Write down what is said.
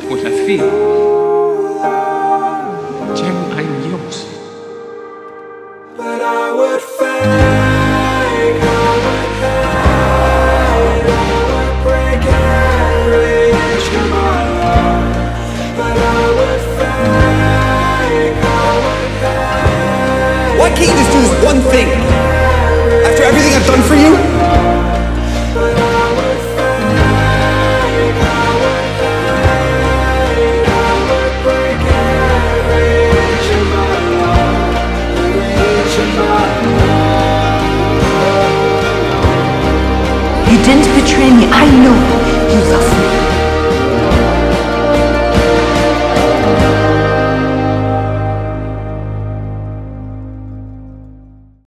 Oder fe. Jem ein Dios. But I would fake, I would hide, I would break every inch of my life. But I would fake, I would hide. Why can't you just do this one thing? After everything I've done for you? But I would fake, I would hide, I would break every inch of my life, every inch of my life. You didn't betray me. I know